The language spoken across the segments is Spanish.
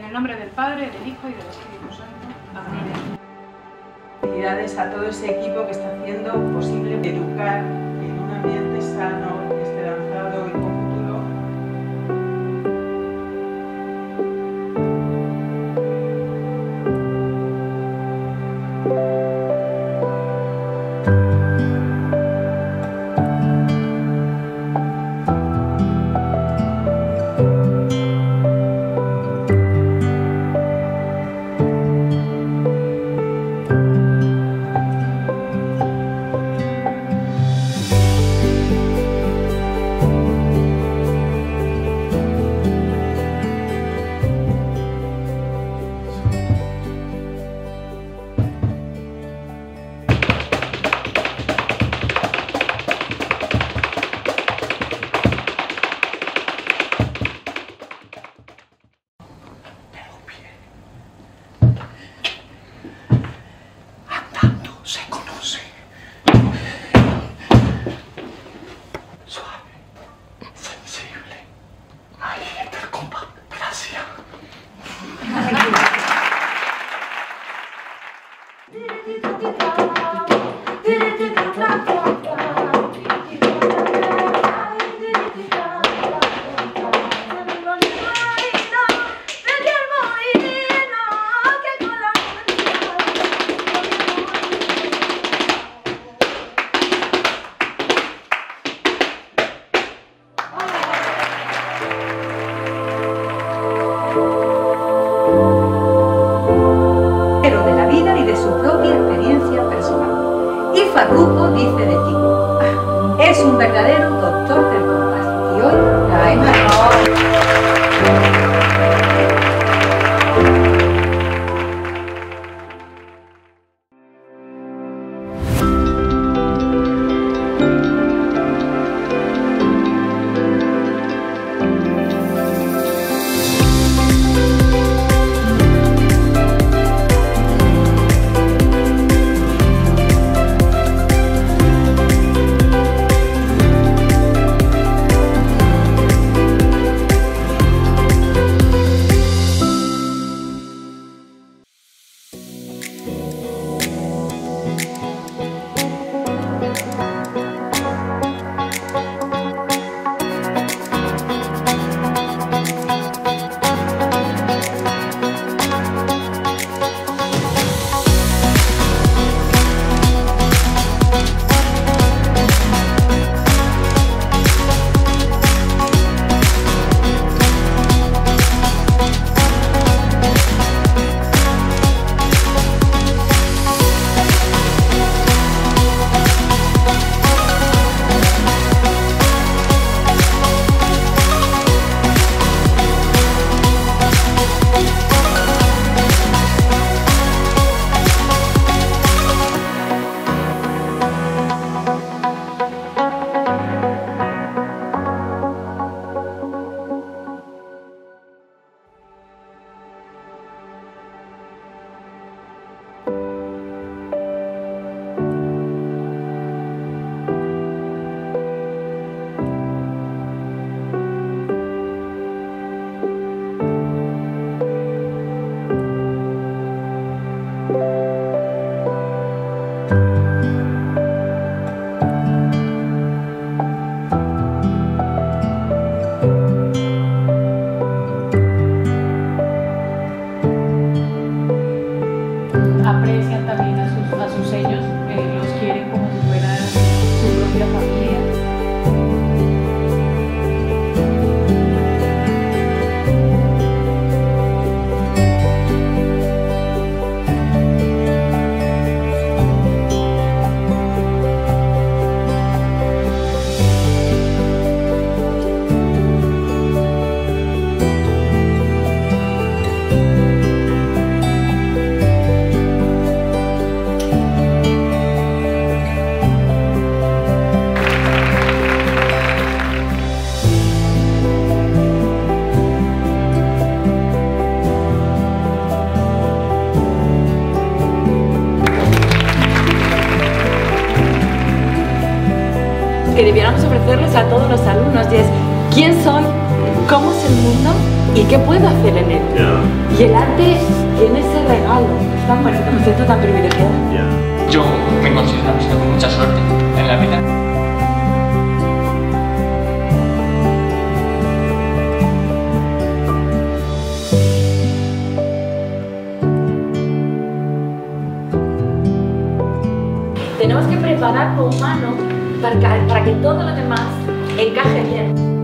En el nombre del Padre, del Hijo y del Espíritu Santo. Amén. Felicidades a todo ese equipo que está haciendo posible educar en un ambiente sano, esperanzado y con futuro. Se conoce. Suave, sensible. Ay, compa, gracias. De la vida y de su propia experiencia personal. Y Farruko dice de ti: es un verdadero doctor del compás. Y hoy la hemos aprecian también a sus ellos, los quieren como si fuera su propia familia. Que debiéramos ofrecerles a todos los alumnos, y es: ¿quién soy? ¿Cómo es el mundo? ¿Y qué puedo hacer en él? Y Y el arte tiene ese regalo. Es tan bonito, me siento tan privilegiada. Yo me considero una persona con mucha suerte en la vida. Tenemos que preparar lo humano para que todo lo demás encaje bien.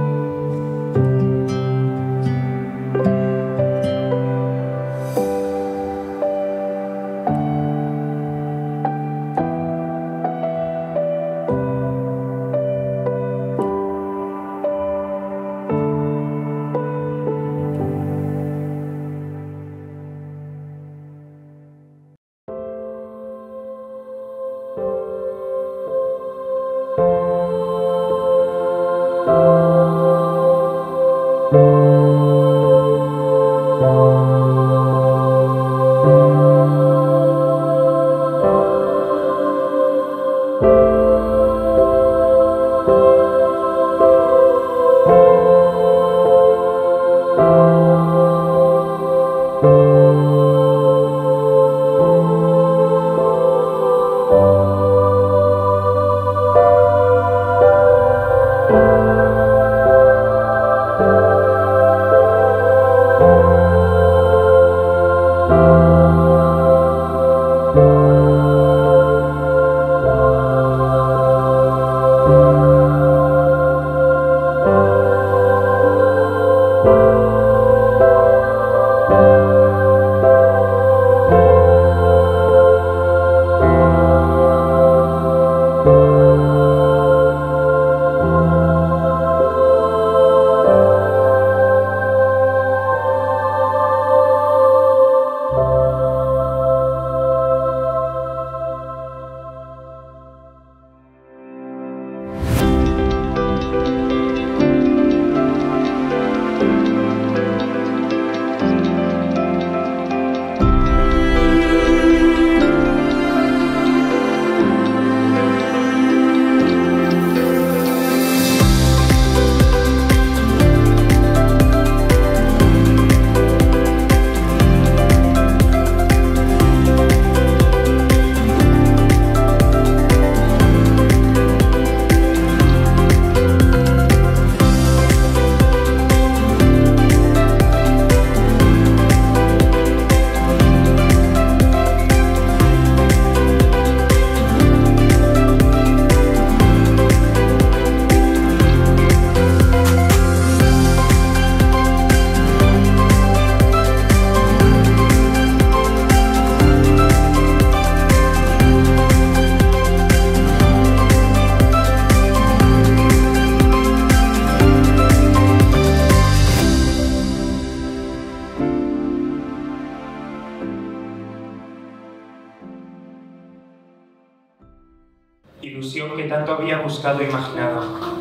Ilusión que tanto había buscado e imaginado.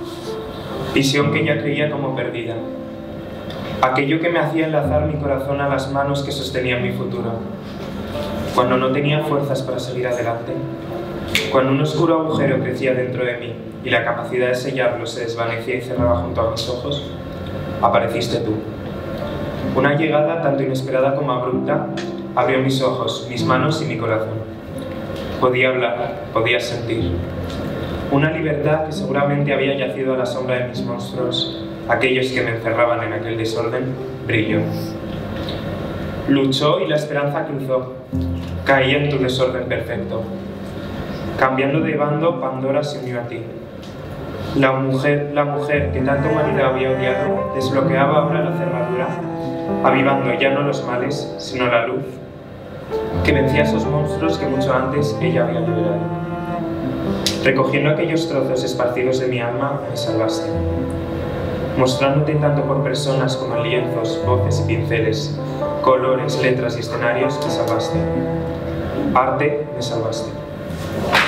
Visión que ya creía como perdida. Aquello que me hacía enlazar mi corazón a las manos que sostenían mi futuro. Cuando no tenía fuerzas para seguir adelante. Cuando un oscuro agujero crecía dentro de mí y la capacidad de sellarlo se desvanecía y cerraba junto a mis ojos, apareciste tú. Una llegada tanto inesperada como abrupta abrió mis ojos, mis manos y mi corazón. Podía hablar, podía sentir. Una libertad que seguramente había yacido a la sombra de mis monstruos, aquellos que me encerraban en aquel desorden, brilló. Luchó y la esperanza cruzó. Caía en tu desorden perfecto. Cambiando de bando, Pandora se unió a ti. La mujer que tanta humanidad había odiado, desbloqueaba ahora la cerradura, avivando ya no los males, sino la luz, que vencía a esos monstruos que mucho antes ella había liberado. Recogiendo aquellos trozos esparcidos de mi alma, me salvaste. Mostrándote tanto por personas como en lienzos, voces y pinceles, colores, letras y escenarios, me salvaste. Arte, me salvaste.